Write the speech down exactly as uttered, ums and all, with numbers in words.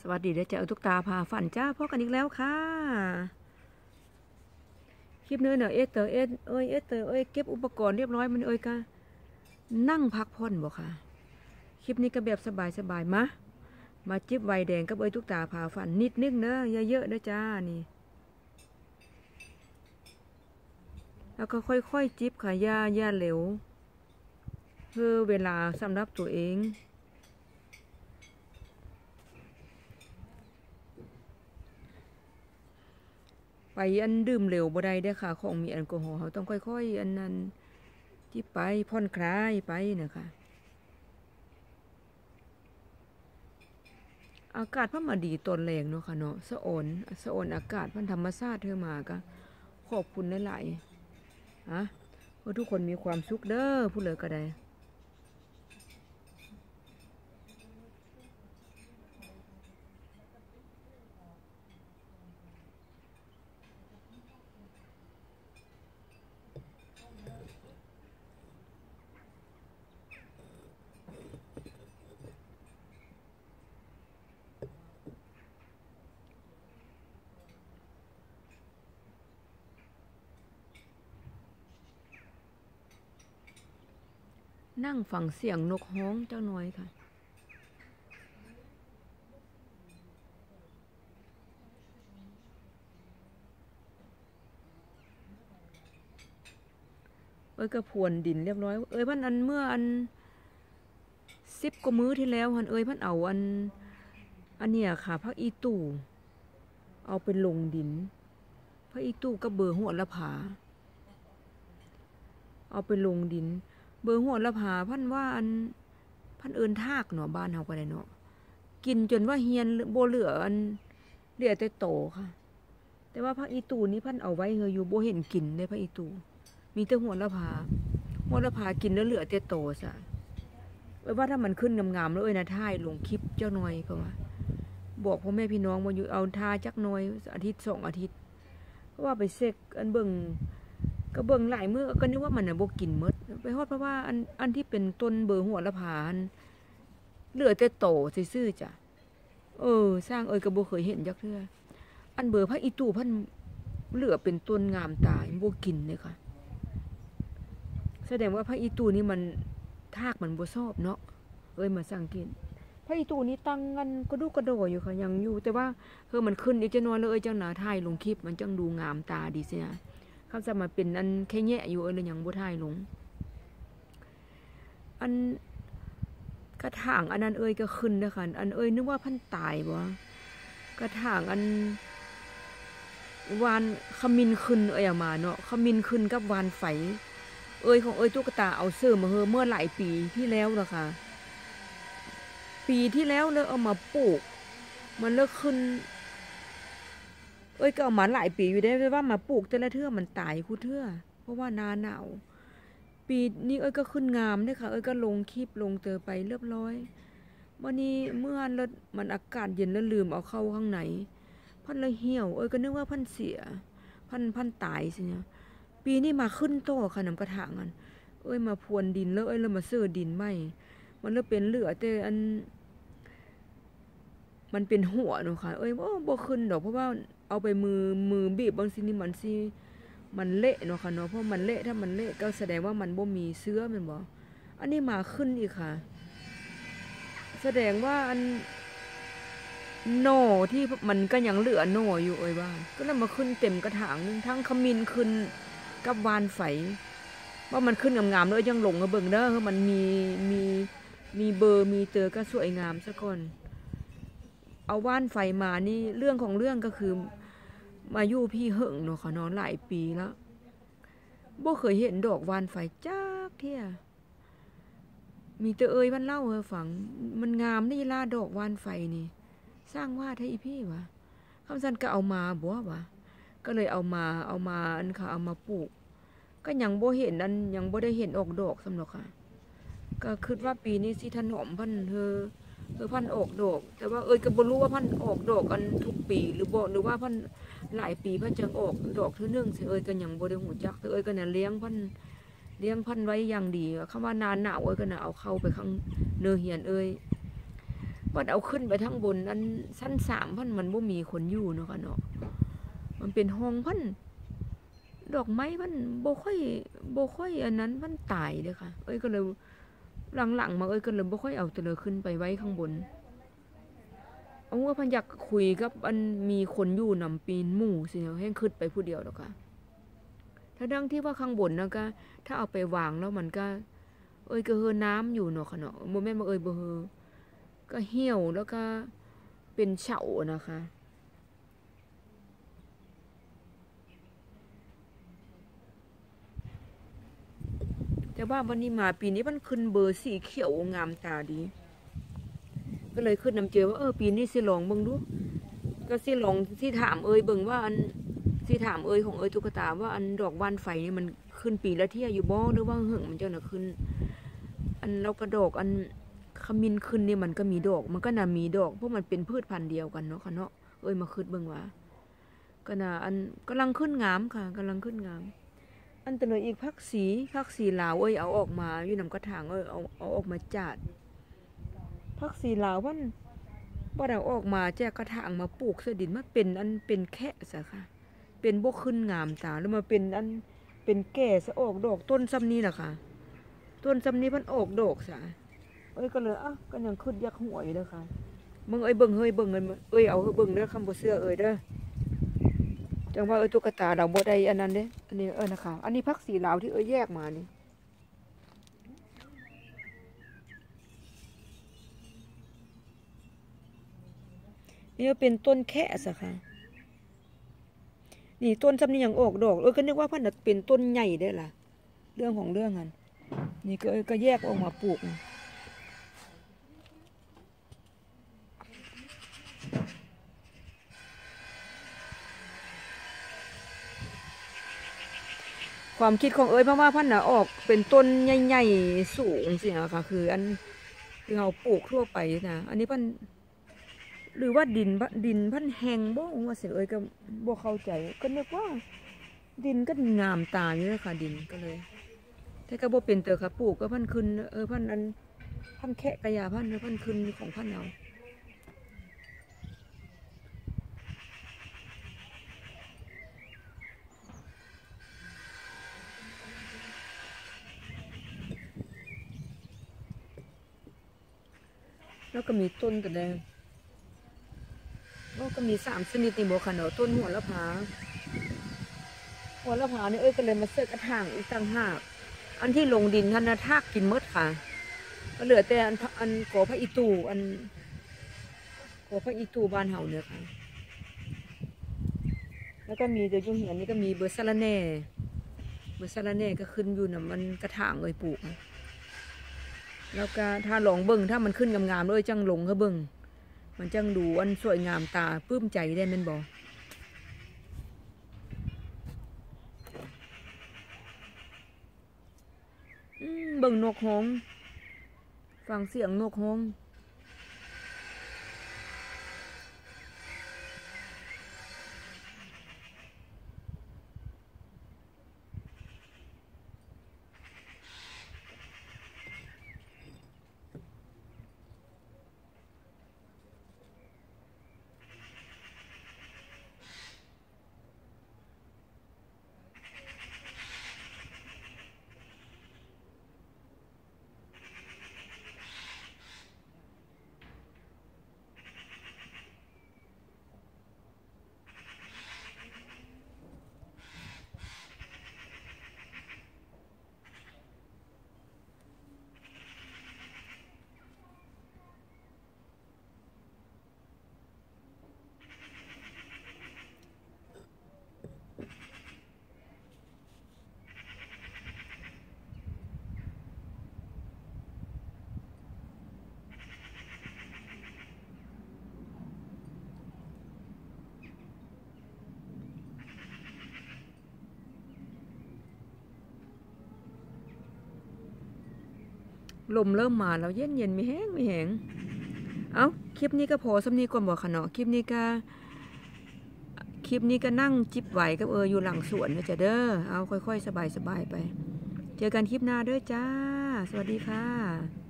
สวัสดีเด้อจ้าทุกตาพาฝันจ้าพ่อกันอีกแล้วค่ะคลิปเนื้อเนอะเอเตอเอเอ้ยเอเตอเอ้ยเก็บอุปกรณ์เรียบร้อยมันเอ้ยก็นั่งพักผ่อนบ่ค่ะคลิปนี้ก็แบบสบายๆมามาจิบไวแดงกับเอ้ยทุกตาพาฝันนิดนึงเนอะเยอะๆเด้อจ้านี่แล้วก็ค่อยๆจิบค่ะย่าย่าเหลวเพื่อเวลาสำหรับตัวเองไปอันดื่มเหลวบ่ได้เด้อค่ะของมีแอลกอฮอล์เขาต้องค่อยๆอันนั้นที่ไปผ่อนคลายไปนะคะอากาศพันมาดีตนแรงเนาะค่ะเนาะสะโอนสะโอนอากาศพันธรรมชาติเธอมาก็ขอบคุณหลายๆฮะเพื่อทุกคนมีความสุขเด้อผู้เหลือก็ได้นั่งฟังเสียงนกฮ้องเจ้าน้อยค่ะเอ้ยก็พรวนดินเรียบร้อยเอ้ยพันอันเมื่ออันสิบกว่ามื้อที่แล้วหันเอ้ยพันเอาอันอันเนี้ยค่ะพักอีตู่เอาไปลงดินพักอีตู่ก็เบอร์หัวละผาเอาไปลงดินเบอร์หัวละผาพันว่าอันพันเอินทากเนาะบ้านเฮาก็ได้เนาะกินจนว่าเฮียนโบเหลืออันเหลือแต่โตค่ะแต่ว่าพักอีตู่นี้พันเอาไว้เฮยอยู่โบเห็นกินได้พักอีตู่มีแต่หัวละผาหัวละผากินแล้วเหลือแต่โตซะไว้ว่าถ้ามันขึ้นงามๆแล้วเอ้ยนะท่ายลงคลิปเจ้าหน่อยเพราะว่าบอกพ่อแม่พี่น้องว่าอยู่เอาทาจักหน่อยอาทิตย์สองอาทิตย์เพราะว่าไปเซ็กอันเบิ่งก็เบิ่งหลายมื้อก็นึกว่ามันน่ะบ่กินหมดไปฮอดเพราะว่าอันอันที่เป็นต้นเบอร์หัวละผาเหลือแต่โตซื่อๆจ้ะเออสร้างเอ้ยก็บ่เคยเห็นจักเทื่ออันเบอร์พระอีตู่พันเหลือเป็นต้นงามตายบ่กินเลยค่ะแสดงว่าพระอีตู่นี่มันทากมันบ่ชอบเนาะเอ้ยมาสังเกตพระอีตู่นี่ตั้งกันกระดูกกระโดอยู่ค่ะยังอยู่แต่ว่าเฮอมันขึ้นอีกจังน้อยเลยเอ้ยจังหน้าถ่ายลงคลิปมันจังดูงามตาดีซินะเขาจะมาเป็นอันแค่แยะอยู่เอ้ยเลยยังบ่ถ่ายลงอันกระถางอันนั้นเอ้ยก็ขึ้นนะคะอันเอ้ยนึกว่าพันตายบ่กระถางอันวานขมินขึ้นเอ้ยมาเนาะขมินขึ้นกับวานไฟเอ้ยของเอ้ยตุ๊กตาเอาเสื้อมาเฮอเมื่อหลายปีที่แล้วล่ะค่ะปีที่แล้วเลยเอามาปลูกมันเลิกขึ้นเอ้ยก็เอามาหลายปีอยู่ได้ว่ามาปลูกแต่ละเทื่อมันตายคู่เทื่อเพราะว่านาหนาวปีนี้เอ้ยก็ขึ้นงามด้วยค่ะเอ้ยก็ลงคลิปลงเตอไปเรียบร้อยวันนี้เมื่อรถมันอากาศเย็นแล้วลืมเอาเข้าข้างในพันเลยเหี่ยวเอ้ยก็นึกว่าพันเสียพันพันตายสิเนี่ยปีนี้มาขึ้นโตค่ะน้ำกระถางอันเอ้ยมาพรวนดินแล้วเอ้ยแล้วมาเสื้อดินไหมมันเลยเป็นเหลือแต่อันมันเป็นหัวเนาะค่ะเอ้ยโอ้บ่ขึ้นดอกเพราะว่าเอาไปมือมือบีบบางทีนี่มันสิมันเละเนาะค่ะเนาะเพราะมันเละถ้ามันเละก็แสดงว่ามันบ่มีเสื้อมันบ่อันนี้มาขึ้นอีกค่ะแสดงว่าอันโน่ที่มันก็ยังเหลือโน่อยู่เอ้ยว่าก็เลยมาขึ้นเต็มกระถางนึงทั้งขมิ้นขึ้นกับวานไฟว่ามันขึ้นงามๆแล้วยังหลงกระเบิ่งเด้อมันมีมีมีเบอร์มีเตอก็สวยงามซะก่อนเอาว่านไฟมานี่เรื่องของเรื่องก็คือมาอยู่พี่เหิงเนาะค่ะเนาะหลายปีแล้วบ่เคยเห็นดอกว่านไฟจักเที่ยมีแต่เอ้ยมันเล่าให้ฟังมันงามนี่ล่าดอกว่านไฟนี่สร้างวาดให้อีพี่วะคำสั้นก็เอามาบัววะก็เลยเอามาเอามาอันค่ะเอามาปลูกก็ยังบ่เห็นอันยังบ่ได้เห็นออกดอกสำหรับค่ะก็คิดว่าปีนี้สิถนอมพันเธอเธอพันออกดอกแต่ว่าเอ้ยก็บ่รู้ว่าพันออกดอกกันทุกปีหรือบ่หรือว่าพันหลายปีพันจังออกดอกเท่านึงสิเอ้ยก็ยังบ่ได้หูจักแต่เอ้ยก็น่ะเลี้ยงพันเลี้ยงพันไว้อย่างดีคำว่านาหนาวเอ้ยก็น่ะเอาเข้าไปข้างเนื้อเหียนเอ้ยว่าเอาขึ้นไปทั้งบนอันชั้นสามพันมันบ่มีคนอยู่เนาะค่ะเนาะมันเป็นห้องพันดอกไม้พันบ่ค่อยบ่ค่อยอันนั้นพันตายเด้อค่ะเอ้ยก็เลยหลังๆมาเอ้ยก็เลยบ่ค่อยเอาตัวเลยขึ้นไปไว้ข้างบนเอาว่าพันอยากคุยกับอันมีคนอยู่นำปีนหมู่สิแห้งขึ้นไปผู้เดียวแล้วค่ะถ้าดังที่ว่าข้างบนนะก็ถ้าเอาไปวางแล้วมันก็เอ้ยก็เฮอน้ำอยู่เนาะค่ะเนาะบ่แม่นว่าเอ้ยบ่เฮอก็เหี่ยวแล้วก็เป็นเฉานะคะแต่ว่าวันนี้มาปีนี้มันขึ้นเบอร์สีเขียวงามตาดีก็เลยขึ้นนำเจอว่าเออปีนี้สิลองเบิ่งดูก็สิลองที่ถามเอ้ยเบิ่งว่าอันที่ถามเอ้ยของเอ้ยตุ๊กตาว่าอันดอกว่านไฟนี่มันขึ้นปีละเที่ยอยู่บ่หรือว่าหึงมันเจ้าน่ะขึ้นอันเรากระดอกอันขมิ้นขึ้นนี่มันก็มีดอกมันก็น่ามีดอกเพราะมันเป็นพืชพันธุ์เดียวกันเนาะค่ะเนาะเอ้ยมาขึ้นเบิ่งว่าก็น่าอันกำลังขึ้นงามค่ะกำลังขึ้นงามอันตะเลยอีกพักสีพักสีลาวเอ้ยเอาออกมาอยู่นำกระถางเอ้ยเอาเอาออกมาจัดพักสีลาวมันบ่ได้ออกมาแจกกระถางมาปลูกเสดินมาเป็นอันเป็นแค่ซะค่ะเป็นบ่ขึ้นงามตาแล้วมาเป็นอันเป็นแก่ซะออกดอกต้นซ้ำนี้ล่ะค่ะต้นซ้ำนี้มันออกดอกซะเอ้ยก็เลยอ่ะก็ยังขึ้นยักหัวอยู่เด้อค่ะมึงเอ้ยเบิ่งเฮ้ยเบิ่งเงินเอ้ยเอาเบิ่งเด้อคำบ่เชื่อเอ้ยเด้อจังว่าเอ้ยตุ๊กตาเราบ่ได้อันนั้นเด้อันนี้เออนะคะอันนี้พักสีลาวที่เอ้ยแยกมานี่นี่เป็นต้นแค่ซะค่ะนี่ต้นซ้ำนี้ยังออกดอกเอ้ยก็นึกว่าเพิ่นน่ะเป็นต้นใหญ่ได้ล่ะเรื่องของเรื่องอันนี่ก็เอ้ยก็แยกออกมาปลูกความคิดของเอ้ยเพราะว่าพันธุ์น่ะออกเป็นต้นใหญ่ๆสูงสิค่ะคืออันที่เราปลูกทั่วไปนะอันนี้พันหรือว่าดินดินพันแห้งบ่ว่าสิเอ้ยก็บ่เข้าใจก็นึกว่าดินก็งามตาอยู่เลยค่ะดินก็เลยแต่ก็บ่เป็นเตอค่ะปลูกก็พันขึ้นเออพันอันพันแคะกระยาพันพันขึ้นของพันเอาแล้วก็มีต้นกระแดงก็มีสามชนิดในบ่ค่ะเนาะต้นหัวละพาหัวละพานี่เอ้ยก็เลยมาเสกกระถางอีกต่างหากอันที่ลงดินท่านนะทากกินมดค่ะก็เหลือแต่อันอันกอพระอีตูอันกอพระอีตูบ้านเฮาเนี่ยค่ะแล้วก็มีเดี๋ยวยุ่งเหียนนี่ก็มีเบอร์ซาลาเน่เบอร์ซาลาเน่ก็ขึ้นอยู่นะมันกระถางเลยปลูกแล้วก็ถ้าลองเบิ่งถ้ามันขึ้นงามๆเลยจังลงก็เบิ่งมันจังดูอันสวยงามตาปลื้มใจได้แม่นบ่เบิ่งนกฮ้องฟังเสียงนกฮ้องลมเริ่มมาแล้วเย็นเย็นไม่แห้งไม่แห้งเอาคลิปนี้ก็พอสำนีก่อนบอกค่ะเนาะคลิปนี้ก็คลิปนี้ก็นั่งจิบไหวกับเอออยู่หลังสวนนะจ๊ะเด้อเอาค่อยๆสบายๆไปเจอกันคลิปหน้าเด้อจ้าสวัสดีค่ะ